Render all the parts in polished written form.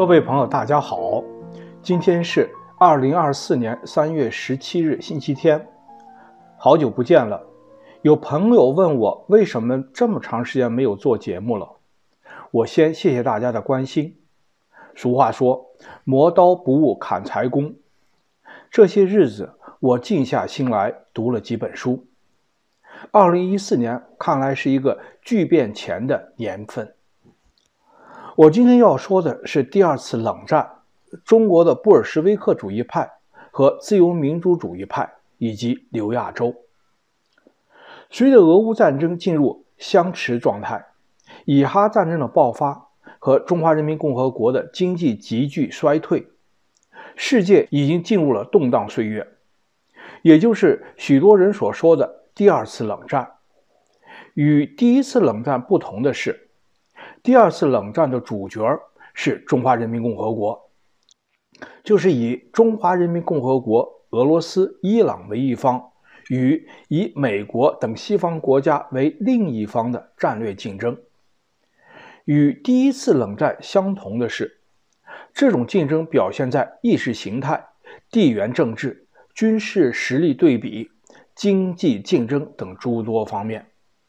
各位朋友，大家好，今天是2024年3月17日，星期天。好久不见了，有朋友问我为什么这么长时间没有做节目了。我先谢谢大家的关心。俗话说，磨刀不误砍柴工。这些日子，我静下心来读了几本书。2014年看来是一个巨变前的年份。我今天要说的是第二次冷战，中国的布尔什维克主义派和自由民主主义派以及刘亚洲。随着俄乌战争进入相持状态，以哈战争的爆发和中华人民共和国的经济急剧衰退，世界已经进入了动荡岁月，也就是许多人所说的第二次冷战。与第一次冷战不同的是，第二次冷战的主角是中华人民共和国，就是以中华人民共和国、俄罗斯、伊朗为一方，与以美国等西方国家为另一方的战略竞争。与第一次冷战相同的是，这种竞争表现在意识形态、地缘政治、军事实力对比、经济竞争等诸多方面。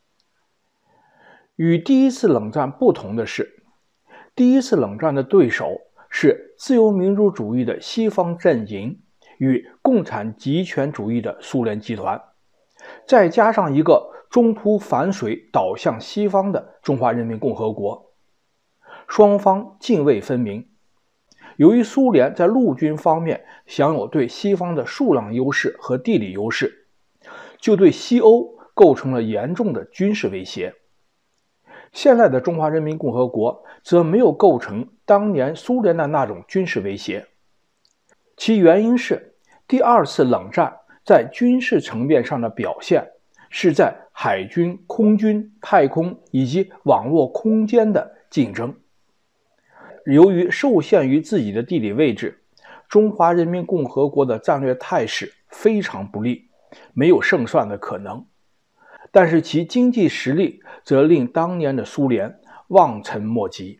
与第一次冷战不同的是，第一次冷战的对手是自由民主主义的西方阵营与共产极权主义的苏联集团，再加上一个中途反水倒向西方的中华人民共和国，双方泾渭分明。由于苏联在陆军方面享有对西方的数量优势和地理优势，就对西欧构成了严重的军事威胁。现在的中华人民共和国则没有构成当年苏联的那种军事威胁，其原因是第二次冷战在军事层面上的表现是在海军、空军、太空以及网络空间的竞争。由于受限于自己的地理位置，中华人民共和国的战略态势非常不利，没有胜算的可能。但是其经济实力则令当年的苏联望尘莫及。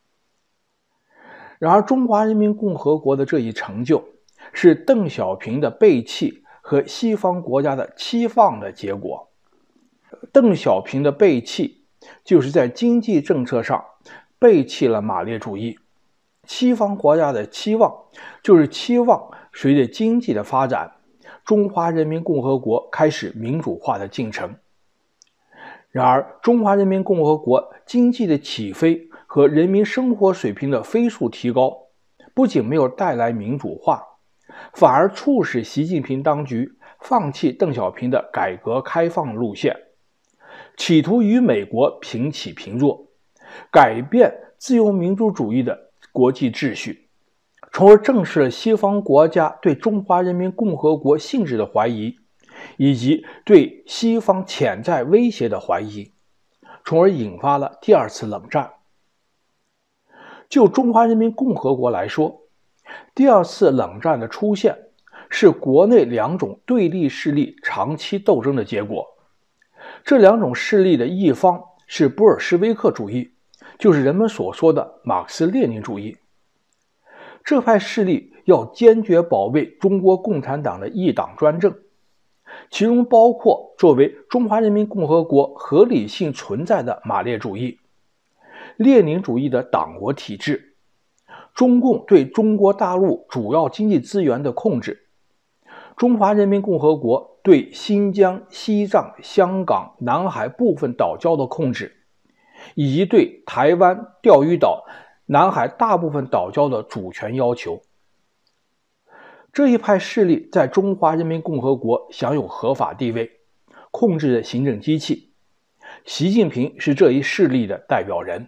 然而中华人民共和国的这一成就是邓小平的背弃和西方国家的期望的结果。邓小平的背弃就是在经济政策上背弃了马列主义，西方国家的期望就是期望随着经济的发展，中华人民共和国开始民主化的进程。然而中华人民共和国经济的起飞和人民生活水平的飞速提高，不仅没有带来民主化，反而促使习近平当局放弃邓小平的改革开放路线，企图与美国平起平坐，改变自由民主主义的国际秩序，从而证实了西方国家对中华人民共和国性质的怀疑，以及对西方潜在威胁的怀疑，从而引发了第二次冷战。就中华人民共和国来说，第二次冷战的出现是国内两种对立势力长期斗争的结果。这两种势力的一方是布尔什维克主义，就是人们所说的马克思列宁主义。这派势力要坚决保卫中国共产党的一党专政，其中包括作为中华人民共和国合理性存在的马列主义、列宁主义的党国体制、中共对中国大陆主要经济资源的控制、中华人民共和国对新疆、西藏、香港、南海部分岛礁的控制，以及对台湾、钓鱼岛、南海大部分岛礁的主权要求。这一派势力在中华人民共和国享有合法地位，控制着行政机器。习近平是这一势力的代表人。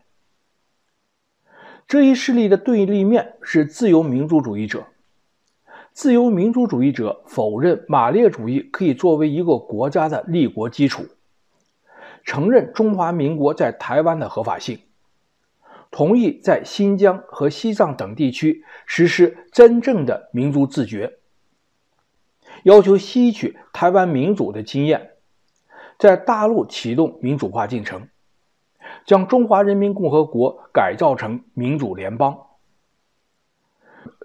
这一势力的对立面是自由民主主义者。自由民主主义者否认马列主义可以作为一个国家的立国基础，承认中华民国在台湾的合法性，同意在新疆和西藏等地区实施真正的民族自决，要求吸取台湾民主的经验，在大陆启动民主化进程，将中华人民共和国改造成民主联邦。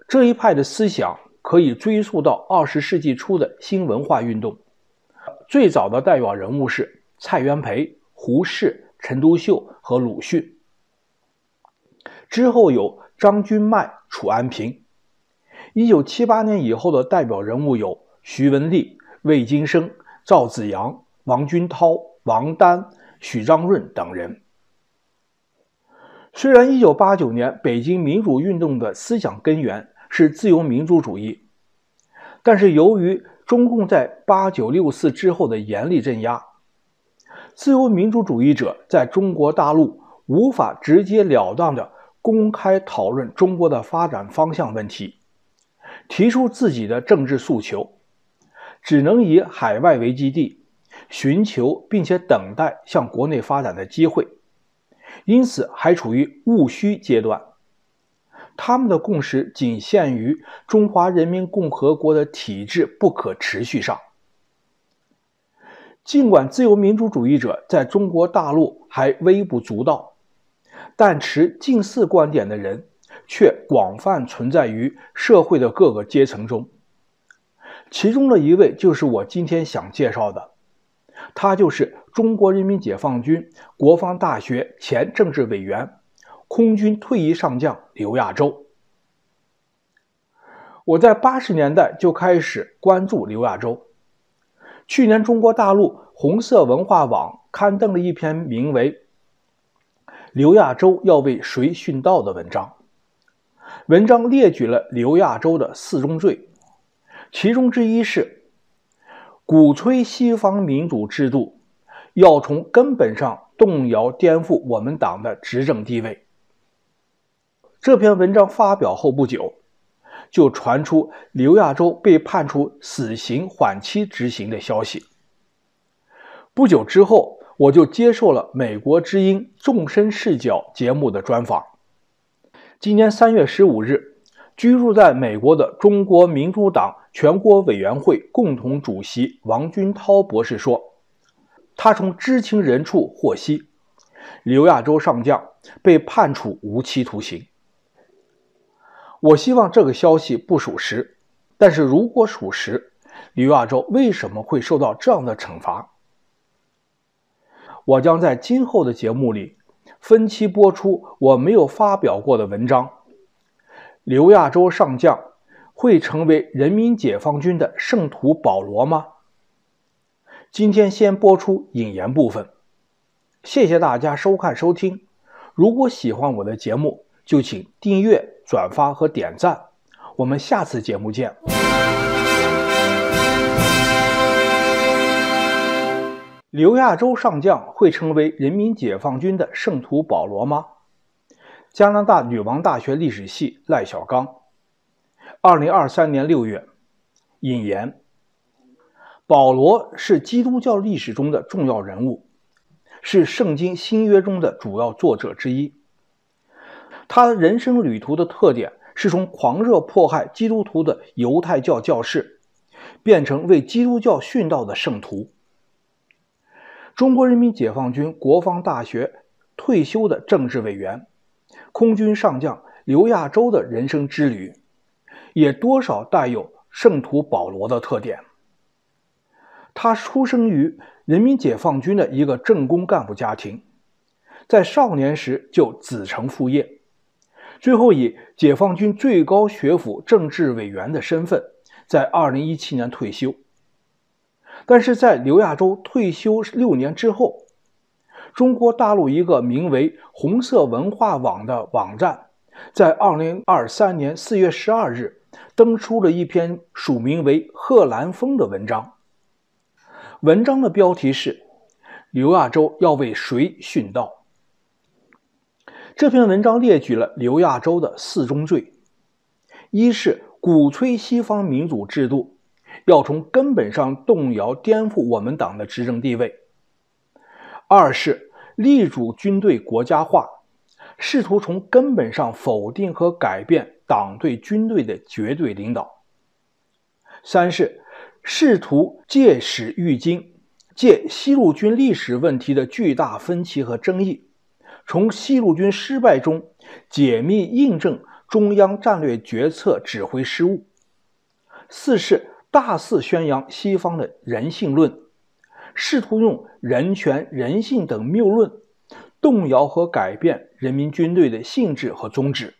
这一派的思想可以追溯到20世纪初的新文化运动，最早的代表人物是蔡元培、胡适、陈独秀和鲁迅，之后有张君迈、楚安平。1978年以后的代表人物有徐文立、魏京生、赵子阳、王君涛、王丹、许章润等人。虽然1989年北京民主运动的思想根源是自由民主主义，但是由于中共在8964之后的严厉镇压，自由民主主义者在中国大陆无法直截了当地公开讨论中国的发展方向问题，提出自己的政治诉求，只能以海外为基地，寻求并且等待向国内发展的机会，因此还处于务虚阶段。他们的共识仅限于中华人民共和国的体制不可持续上。尽管自由民主主义者在中国大陆还微不足道，但持近似观点的人却广泛存在于社会的各个阶层中。其中的一位就是我今天想介绍的，他就是中国人民解放军国防大学前政治委员、空军退役上将刘亚洲。我在80年代就开始关注刘亚洲。去年中国大陆红色文化网刊登了一篇名为《刘亚洲要为谁殉道》的文章，文章列举了刘亚洲的4宗罪，其中之一是鼓吹西方民主制度，要从根本上动摇颠覆我们党的执政地位。这篇文章发表后不久，就传出刘亚洲被判处死刑缓期执行的消息。不久之后，我就接受了美国之音纵深视角节目的专访。今年3月15日，居住在美国的中国民主党全国委员会共同主席王军涛博士说，他从知情人处获悉，刘亚洲上将被判处无期徒刑。我希望这个消息不属实，但是如果属实，刘亚洲为什么会受到这样的惩罚？我将在今后的节目里分期播出我没有发表过的文章。刘亚洲上将会成为人民解放军的圣徒保罗吗？今天先播出引言部分。谢谢大家收看收听。如果喜欢我的节目，就请订阅、转发和点赞。我们下次节目见。刘亚洲上将会成为人民解放军的圣徒保罗吗？加拿大女王大学历史系赖小刚。2023年6月，引言：保罗是基督教历史中的重要人物，是圣经新约中的主要作者之一。他的人生旅途的特点是从狂热迫害基督徒的犹太教教士，变成为基督教殉道的圣徒。中国人民解放军国防大学退休的政治委员、空军上将刘亚洲的人生之旅，也多少带有圣徒保罗的特点。他出生于人民解放军的一个政工干部家庭，在少年时就子承父业，最后以解放军最高学府政治委员的身份在2017年退休。但是在刘亚洲退休6年之后，中国大陆一个名为红色文化网的网站在2023年4月12日登出了一篇署名为贺兰峰的文章。文章的标题是刘亚洲要为谁殉道。这篇文章列举了刘亚洲的4宗罪：一是鼓吹西方民主制度，要从根本上动摇颠覆我们党的执政地位；二是力主军队国家化，试图从根本上否定和改变党对军队的绝对领导；三是试图借史喻今，借西路军历史问题的巨大分歧和争议，从西路军失败中解密印证中央战略决策指挥失误；四是大肆宣扬西方的人性论，试图用人权、人性等谬论动摇和改变人民军队的性质和宗旨。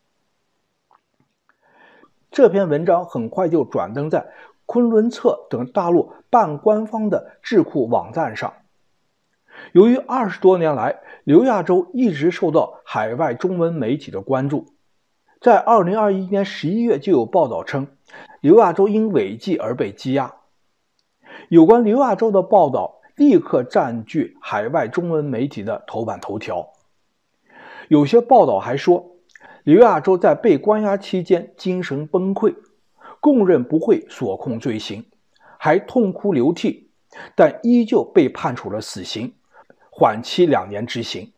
这篇文章很快就转登在昆仑策等大陆半官方的智库网站上。由于20多年来，刘亚洲一直受到海外中文媒体的关注，在2021年11月就有报道称，刘亚洲因违纪而被羁押。有关刘亚洲的报道立刻占据海外中文媒体的头版头条。有些报道还说，刘亚洲在被关押期间精神崩溃，供认不会所控罪行，还痛哭流涕，但依旧被判处了死刑，缓期2年执行。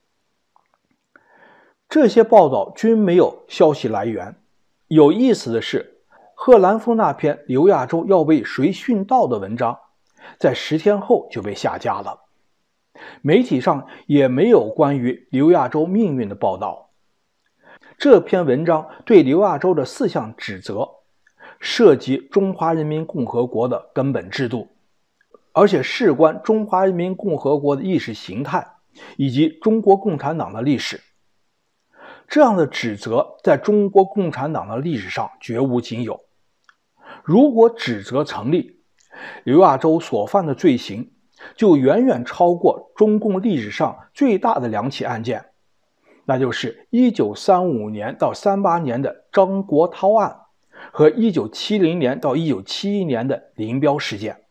这些报道均没有消息来源。有意思的是，贺兰峰那篇刘亚洲要为谁殉道的文章，在10天后就被下架了。媒体上也没有关于刘亚洲命运的报道。这篇文章对刘亚洲的4项指责，涉及中华人民共和国的根本制度，而且事关中华人民共和国的意识形态以及中国共产党的历史。这样的指责在中国共产党的历史上绝无仅有。如果指责成立，刘亚洲所犯的罪行就远远超过中共历史上最大的2起案件，那就是1935年到38年的张国焘案和1970年到1971年的林彪事件。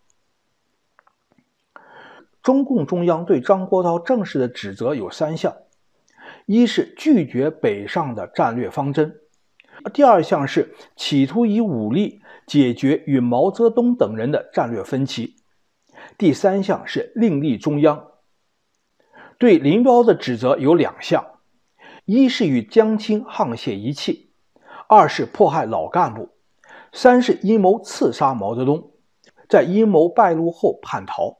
中共中央对张国焘正式的指责有3项，一是拒绝北上的战略方针，第2项是企图以武力解决与毛泽东等人的战略分歧，第3项是另立中央。对林彪的指责有2项，一是与江青沆瀣一气，2是迫害老干部，3是阴谋刺杀毛泽东，在阴谋败露后叛逃。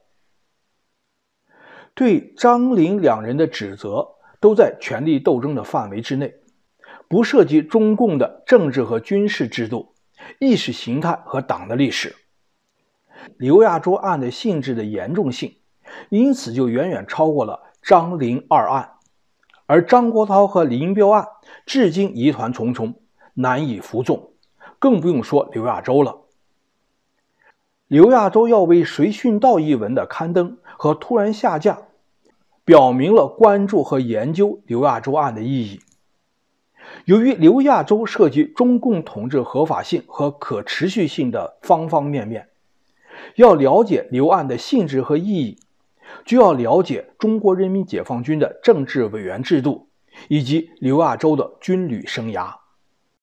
对张林2人的指责都在权力斗争的范围之内，不涉及中共的政治和军事制度、意识形态和党的历史。刘亚洲案的性质的严重性，因此就远远超过了张林2案，而张国焘和林彪案至今疑团重重，难以服众，更不用说刘亚洲了。刘亚洲要为谁殉道一文的刊登和突然下架，表明了关注和研究刘亚洲案的意义。由于刘亚洲涉及中共统治合法性和可持续性的方方面面，要了解刘案的性质和意义，就要了解中国人民解放军的政治委员制度以及刘亚洲的军旅生涯。